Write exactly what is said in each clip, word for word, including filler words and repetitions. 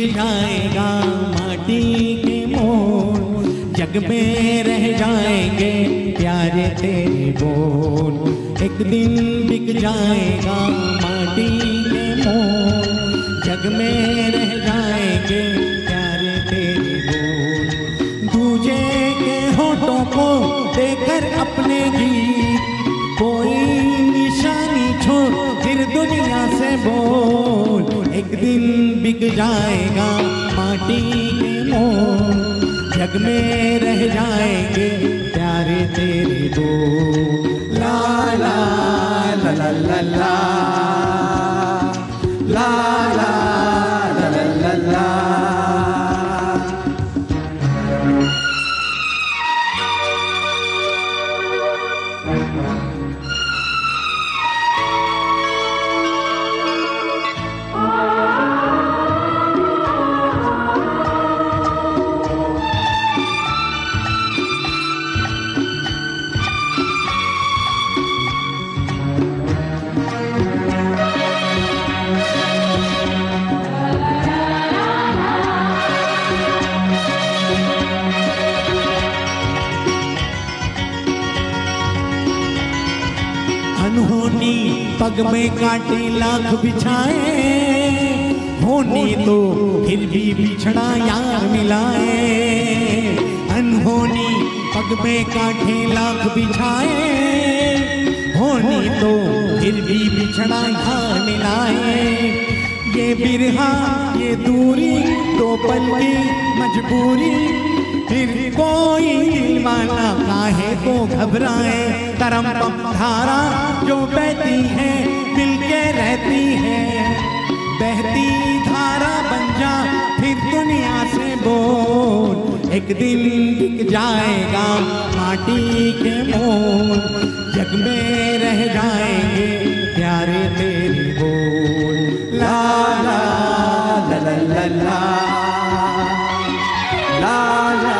जाएगा माटी के मोल, जग में रह जाएंगे प्यारे तेरे बोल। एक दिन बिक जाएगा माटी के मोल, जग में रह जाएंगे प्यारे तेरे बोल। दूजे के होठों को देकर अपने गीत, कोई निशानी छोड़ फिर दुनिया से बोल। एक दिन बिक जाएगा माटी के मोल, जग में रह जाएंगे प्यारे तेरे बोल। ला ला ला ला ला ला ला ला ला ला ला। अनहोनी पग में कांटे लाख बिछाए, होनी तो फिर भी बिछड़ा यार मिलाए। अनहोनी पग में कांटे लाख बिछाए, होनी तो फिर भी बिछड़ा यार मिलाए। ये बिरहा ये दूरी दो पल की मजबूरी, फिर कोई दिलवाना काहे को घबराए। करम धारा जो बहती है मिलके रहती है, बहती धारा बन जा फिर दुनिया से बोल। एक दिन बिक जाएगा माटी के मोल, जग में रह जाएंगे प्यारे तेरे बोल। ला ला ला ला ला ला ला ला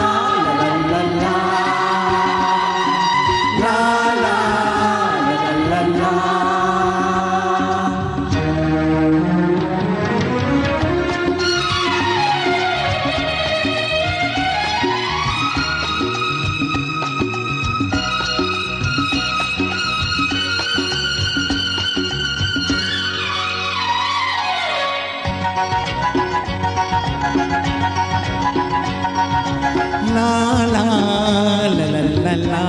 ला ला ला ला ला ला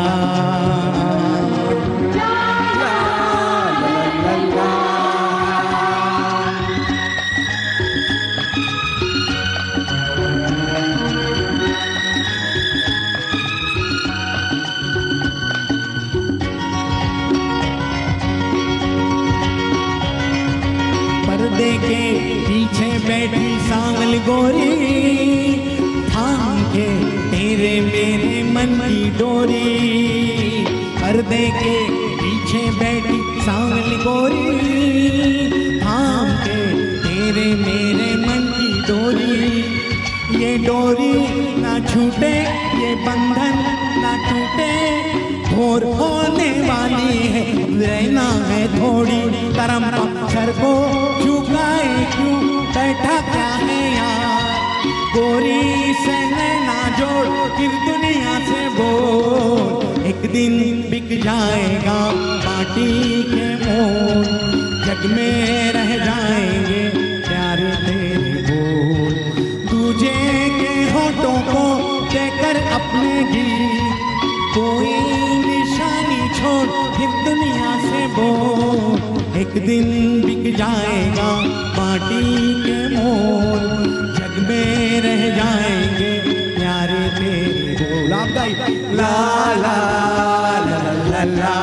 पर्दे के पीछे बैठी सांवल गोरी, थाम के तेरे मेरे मन की डोरी। पर्दे के पीछे बैठी सांवल गोरी, थाम के तेरे मेरे मन की डोरी। ये डोरी ना छूटे ये बंधन ना टूटे, भोर होने वाली है रहना है थोड़ी। करम पत्थर को झुकाए क्यों बैठा क्या है यार, गोरी से नैना जोड़ फिर दुनिया से बोल। एक दिन बिक जाएगा माटी के मोल, जग में रह जाएंगे प्यारे तेरे बोल। तुझे के होठों को देकर अपने गीत, कोई निशानी छोड़ फिर दुनिया से बोल। एक दिन बिक जाएगा माटी के मोल, जग में रह जाएंगे प्यारे तेरे बोल। आप गाइए ला ला ला ला ला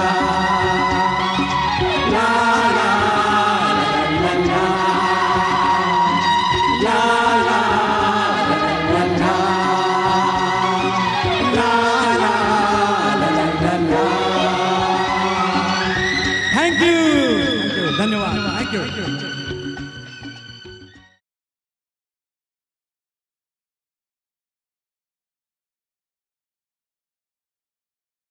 ला ला ला ला ला ला ला। थैंक यू, धन्यवाद, थैंक यू।